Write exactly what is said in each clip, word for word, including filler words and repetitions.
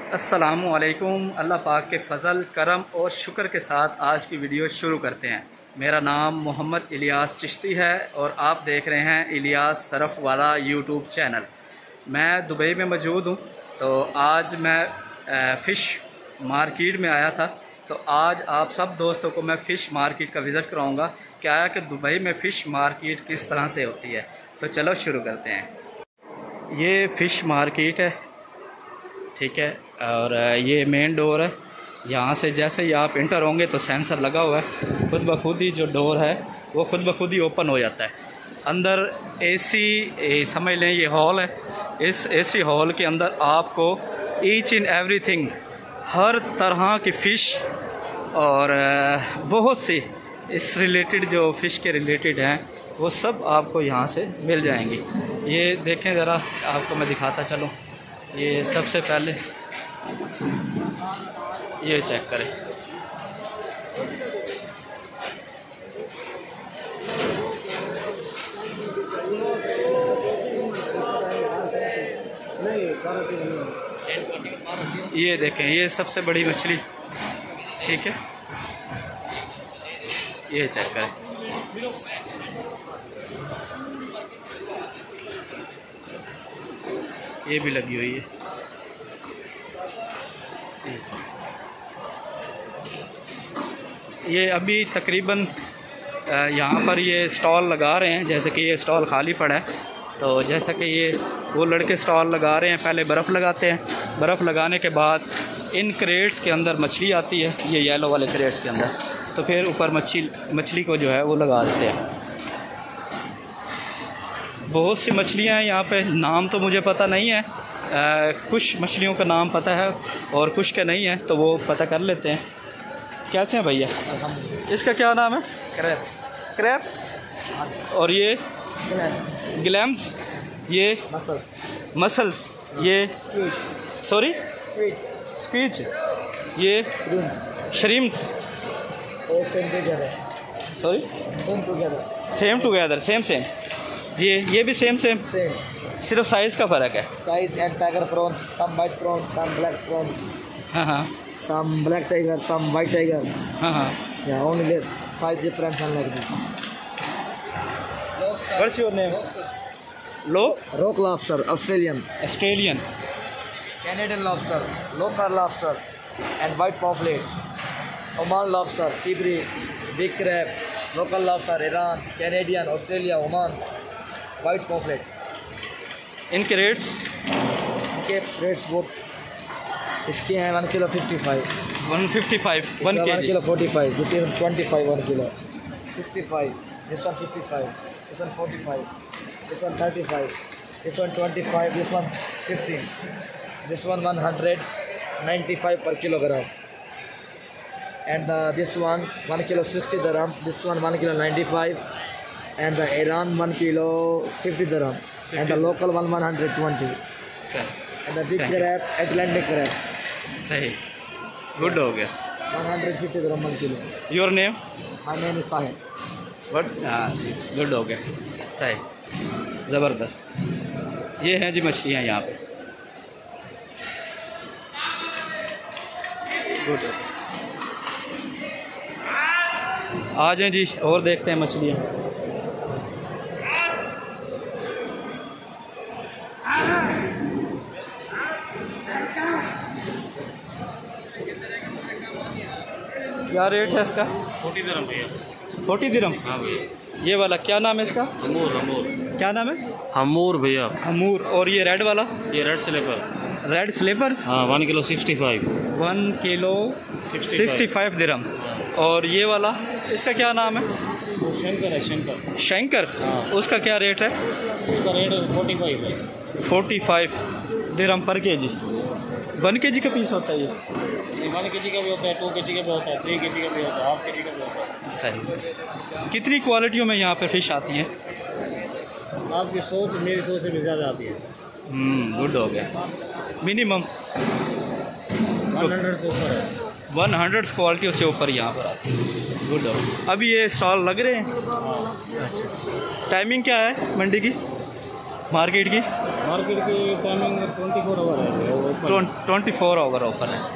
अस्सलामु अलैकुम। अल्लाह पाक के फ़ज़ल करम और शुक्र के साथ आज की वीडियो शुरू करते हैं। मेरा नाम मोहम्मद इलियास चिश्ती है और आप देख रहे हैं इलियास सरफ वाला यूट्यूब चैनल। मैं दुबई में मौजूद हूँ। तो आज मैं फ़िश मार्केट में आया था। तो आज आप सब दोस्तों को मैं फ़िश मार्केट का विज़िट कराऊँगा, क्या है कि दुबई में फ़िश मार्केट किस तरह से होती है। तो चलो शुरू करते हैं। ये फ़िश मार्केट है, ठीक है, और ये मेन डोर है। यहाँ से जैसे ही आप इंटर होंगे तो सेंसर लगा हुआ है, खुद ब खुद ही जो डोर है वो खुद ब खुद ही ओपन हो जाता है। अंदर एसी समझ लें ये हॉल है। इस एसी हॉल के अंदर आपको ईच एंड एवरीथिंग, हर तरह की फ़िश और बहुत सी इस रिलेटेड जो फ़िश के रिलेटेड हैं वो सब आपको यहाँ से मिल जाएंगी। ये देखें ज़रा, आपको मैं दिखाता चलूँ। ये सबसे पहले ये चेक करें, ये देखें, ये सबसे बड़ी मछली, ठीक है, ये चेक करें। ये भी लगी हुई है। ये अभी तकरीबन यहाँ पर ये स्टॉल लगा रहे हैं, जैसे कि ये स्टॉल खाली पड़ा है। तो जैसा कि ये वो लड़के स्टॉल लगा रहे हैं, पहले बर्फ़ लगाते हैं, बर्फ़ लगाने के बाद इन क्रेट्स के अंदर मछली आती है, ये येलो वाले क्रेट्स के अंदर, तो फिर ऊपर मछली मछली को जो है वो लगा देते हैं। बहुत सी मछलियाँ हैं यहाँ पे, नाम तो मुझे पता नहीं है। आ, कुछ मछलियों का नाम पता है और कुछ का नहीं है, तो वो पता कर लेते हैं। कैसे हैं भैया? इसका क्या नाम है? क्रैप। क्रैप। और ये ग्लैम्स, ये मसल्स, मसल्स, ये सॉरी स्पीच, ये shrimps, sorry same together, same same. ये ये भी सेम सेम सेम, सिर्फ साइज़ का फ़र्क है। Size and tiger prawn, some white prawn, some black prawn, हाँ हाँ, some black tiger, some white tiger. हाँ हाँ। Yeah, only the size difference and like this. What's your name? Lo? Rock lobster, Australian. Australian. Canadian lobster, local lobster, and white pomfret. Oman lobster, sea bream, big crabs, local lobster, Iran, Canadian, Australia, Oman, white pomfret. इनके rates? इनके rates बहुत, इसके हैं one kilo fifty five, one fifty five, one one kilo forty five, this is twenty five one kilo, sixty five, this one fifty five, this one forty five, this one thirty five, this one twenty five, this one fifteen, this one one hundred ninety five per kilogram, and this one one kilo sixty dirham, this one one kilo ninety five, and the Iran one kilo fifty dirham, and the local one one hundred twenty, and the big crab, Atlantic crab. सही, good हो गया। One hundred fifty gram one kilo. Your name? My name is Tahir. What? हाँ, good हो गया, सही, ज़बरदस्त। ये हैं जी मछलियाँ यहाँ पे, गुड। आ जाएं जी और देखते हैं मछलियाँ। क्या रेट है इसका? फोर्टी दिरहम भैया। Forty dirham? हाँ भैया। ये वाला क्या नाम है इसका? हमूर। हमूर क्या नाम है? हमूर भैया। हमूर। और ये रेड वाला? ये रेड स्लीपर। Red slippers? हाँ, one kilo sixty five. One kilo sixty five dirham. और ये वाला, इसका क्या नाम है? शंकर है, शंकर। शंकर? हाँ। उसका क्या रेट है? उसका रेट फोर्टी फाइव है। Forty five dirham per K जी। वन के जी का पीस होता है ये? वन के जी का भी होता है, टू के जी का भी होता है, थ्री के जी का भी होता है, हाफ के जी का भी होता है। सही। कितनी क्वालिटियों में यहाँ पे फ़िश आती हैं? आपकी सोच मेरी सोच से भी ज़्यादा आती है। हम्म, गुड हो गया। मिनिमम वन हंड्रेड से ऊपर है। वन हंड्रेड क्वालिटी से ऊपर यहाँ पर आती है। गुड हो। अभी ये स्टॉल लग रहे हैं? अच्छा अच्छा। टाइमिंग क्या है मंडी की, मार्केट की? मार्केट की टाइमिंग ट्वेंटी फोर आवर है open. Twenty four hour open है।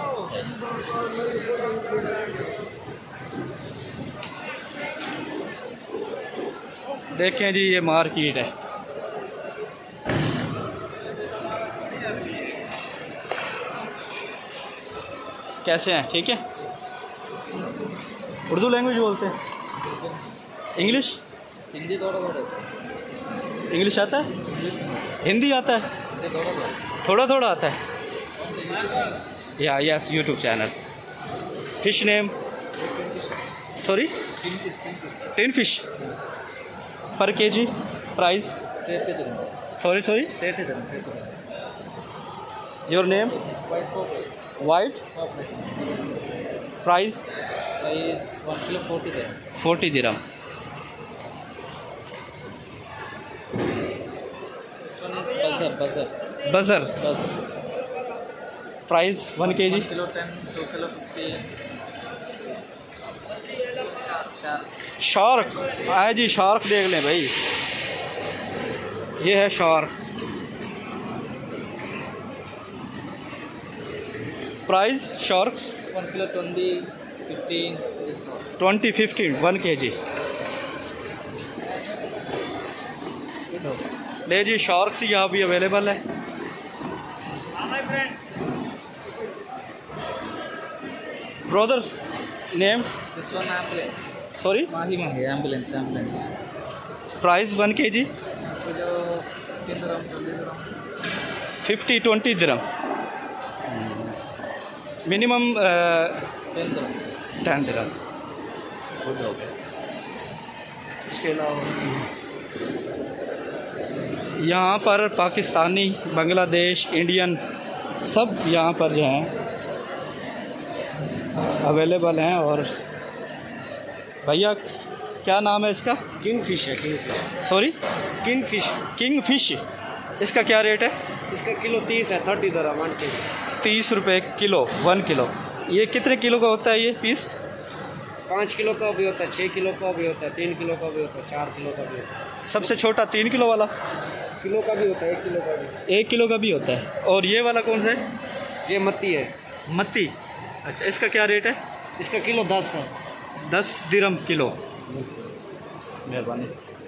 देखें जी ये मार्केट है। कैसे हैं? ठीक है। उर्दू लैंग्वेज बोलते हैं? इंग्लिश? हिंदी थोड़ा थोड़ा इंग्लिश आता है? हिंदी आता है? थोड़ा थोड़ा आता है। या yes YouTube channel. Fish name? Sorry, tin fish per K G price? Sorry sorry your name? White price? Price one kilo forty है। Forty dirham. बजर बजर बजर बजर price one K G? Kilo ten two kilo fifty. Shark आए जी, shark देख लें भाई, ये है shark. Price sharks? One kilo twenty fifteen twenty fifteen one K G. ले जी शार्क्स यहाँ भी अवेलेबल है। Brother name? This one ambulance. Sorry, माही माही ambulance ambulance. Price one K G? Kilo ten gram twenty gram fifty twenty dirham minimum. Ten gram ten dirham हो गया। इसके अलावा यहाँ पर पाकिस्तानी, बांग्लादेश, इंडियन सब यहाँ पर जो हैं अवेलेबल हैं। और भैया क्या नाम है इसका? किंग फिश है। King fish sorry, king fish king fish. इसका क्या रेट है? इसका किलो तीस है। थर्टी दरा वन के जी। तीस रुपये किलो, वन किलो। ये कितने किलो का होता है ये पीस? पाँच किलो का भी होता है, छः किलो का भी होता है, तीन किलो का भी होता है, चार किलो का भी होता है। सबसे छोटा तीन किलो वाला? किलो का भी होता है, एक किलो का भी। एक किलो का भी होता है। और ये वाला कौन सा है? ये मत्ती है। मत्ती। अच्छा, इसका क्या रेट है? इसका किलो दस है। दस दिरहम किलो। मेहरबानी।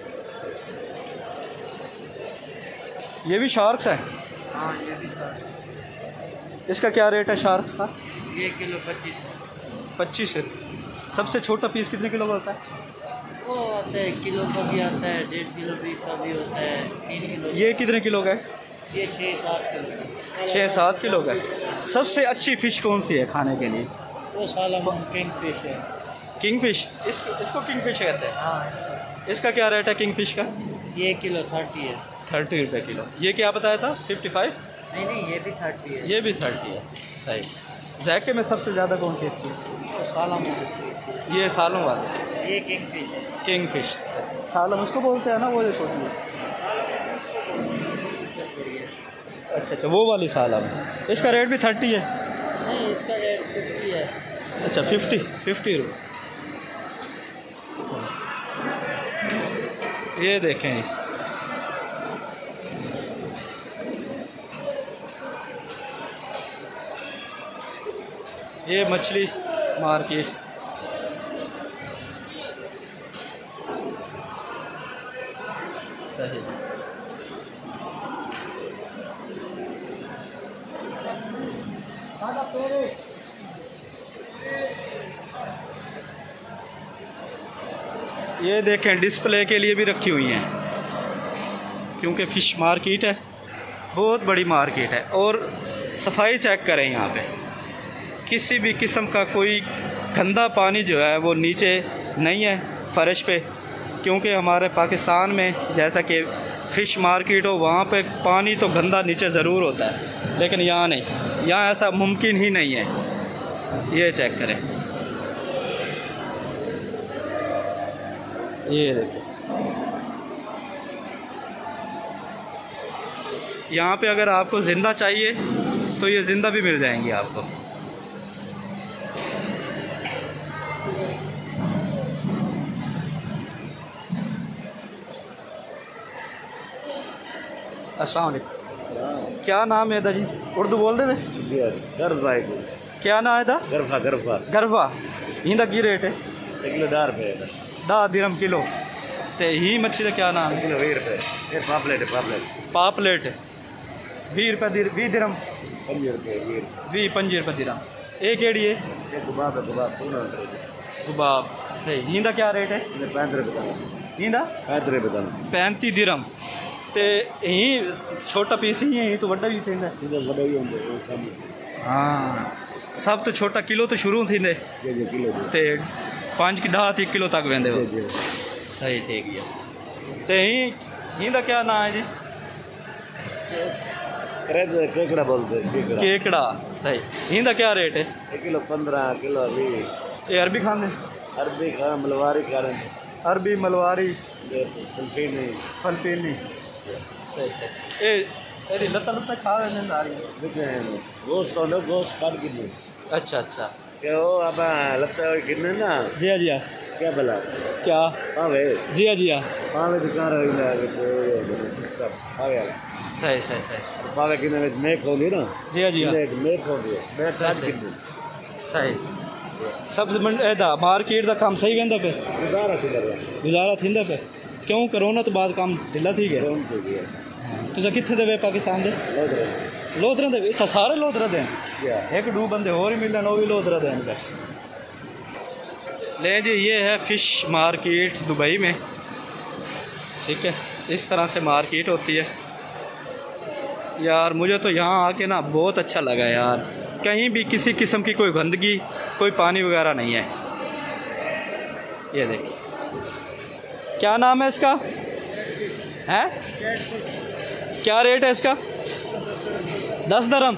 ये भी शार्क्स है? हाँ, ये भी इसका क्या रेट है शार्क्स का? ये किलो पच्चीस। पच्चीस है। सबसे छोटा पीस कितने किलो का होता है? वो आता है किलो का भी आता है, डेढ़ किलो भी का भी होता है, तीन किलो। ये कितने किलो का है? ये छः सात किलो। छः सात किलो का है। सबसे अच्छी फ़िश कौन सी है खाने के लिए? वो सालमन किंग फिश है। King fish. इसको इसको किंग फिश कहते हैं। हाँ, इसका क्या रेट है किंग फिश का? ये किलो थर्टी है। थर्टी रुपये किलो। ये क्या बताया था? Fifty five? नहीं नहीं, ये भी थर्टी है। ये भी थर्टी है। सही। जैके में सबसे ज़्यादा कौन सी अच्छी है? वो सालमन। ये सालों वाला ये किंग फिश है। King fish. सालम उसको बोलते हैं ना, वो जो छोटी है। अच्छा अच्छा, वो वाली सालम। इसका रेट भी थर्टी है? नहीं, इसका रेट फिफ्टी है। अच्छा, फिफ्टी फिफ्टी रुपये। ये देखें, ये मछली मार्केट। सही। ये देखें, डिस्प्ले के लिए भी रखी हुई हैं, क्योंकि फ़िश मार्केट है, बहुत बड़ी मार्केट है। और सफाई चेक करें, यहाँ पे किसी भी किस्म का कोई गंदा पानी जो है वो नीचे नहीं है फर्श पे, क्योंकि हमारे पाकिस्तान में जैसा कि फ़िश मार्केट हो वहाँ पे पानी तो गंदा नीचे ज़रूर होता है, लेकिन यहाँ नहीं, यहाँ ऐसा मुमकिन ही नहीं है। ये चेक करें, ये देखिए, यहाँ पे अगर आपको ज़िंदा चाहिए तो ये ज़िंदा भी मिल जाएंगी आपको। अस्सलाम वालेकुम। क्या नाम है दा जी? उर्दू बोल दे गरफा क्या नाम है दा? गरफा गरफा गरफा। इंदा की रेट है? एक किलो दस रुपये दस दिरहम किलो। ते ही मच्छी का क्या नाम है? किलो बीस रुपये ये पापलेट है पापलेट पापलेट बीस रुपये बीस दिरहम पंजी रुपये बीस भी पंजी रुपये दिरहम। ये केड़ी है? ये गुबाब है गुबाब पूरा गुबाब सही। इंदा क्या रेट है? पैंतीस रुपये इंदा पैंतीस रुपये पैंतीस दिरहम। ते यही छोटा पीस ही है तो वड्डा भी थींदा? वॾा ई हूंदो। हाँ सब तो छोटा किलो तो शुरू थींदे किलो ते पाँच की ॾह ती किलो तक वेंदे हो। सही थी गया। ते ही इंदा क्या नाम है जी? केकड़ा बोलते हैं केकड़ा सही। इंदा क्या रेट है? एक किलो पंद्रह किलो बीस। ये अरबी खाने? अरबी खा मलवारी खा अरबी मलवारी फलफीनी फलपीनी सही सही। ए तेरी लत्ता लत्ता खा रहे आ रही गोश्त होंगे गोश्त काट के अच्छा अच्छा क्या हो अब लगता है कितने ना जी हाँ जी हाँ क्या भला क्या पावे जी हाँ जी हाँ पावे दिखा पावे सही सही सही पावे कितने मेक होगी ना जी हाँ जी हाँ मेक होगी मेक काट के सही। सब्ज मंडी दा मार्केट का काम सही वेंदा पे? गुजारा थी गुजारा थींदा पे? क्यों कोरोना तो बाद काम ढिला थी गया? तुझा कितने दे वे पाकिस्तान दे? लोधरा दे इतना सारे लोधरा दे एक दो बंदे और ही मिलन वो भी लोधरा दें इनका। ले जी ये है फ़िश मार्केट दुबई में। ठीक है इस तरह से मार्केट होती है यार। मुझे तो यहाँ आके ना बहुत अच्छा लगा यार। कहीं भी किसी किस्म की कोई गंदगी कोई पानी वगैरह नहीं है। ये देखिए क्या नाम है इसका? है क्या रेट है इसका? दस दरम।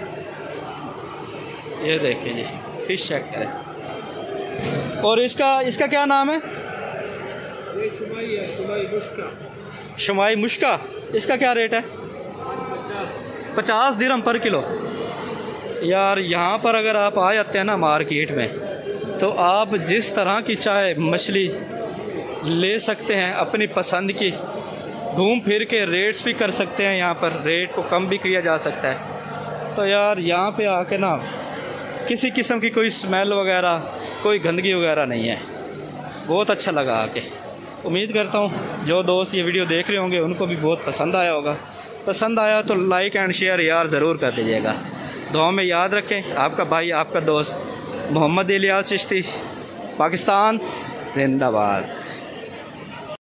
ये देखिए जी फिश चेक करें। और इसका इसका क्या नाम है? ये शुमाई है शुमाई मुश्का। शुमाई मुश्का। इसका क्या रेट है? पचास दिरहम पर किलो। यार यहाँ पर अगर आप आ जाते हैं ना मार्केट में तो आप जिस तरह की चाहे मछली ले सकते हैं अपनी पसंद की। घूम फिर के रेट्स भी कर सकते हैं। यहाँ पर रेट को कम भी किया जा सकता है। तो यार यहाँ पे आके ना किसी किस्म की कोई स्मेल वगैरह कोई गंदगी वगैरह नहीं है। बहुत अच्छा लगा आके। उम्मीद करता हूँ जो दोस्त ये वीडियो देख रहे होंगे उनको भी बहुत पसंद आया होगा। पसंद आया तो लाइक एंड शेयर यार ज़रूर कर दीजिएगा। दुआ में याद रखें। आपका भाई आपका दोस्त मोहम्मद इलियास चिश्ती, पाकिस्तान जिंदाबाद।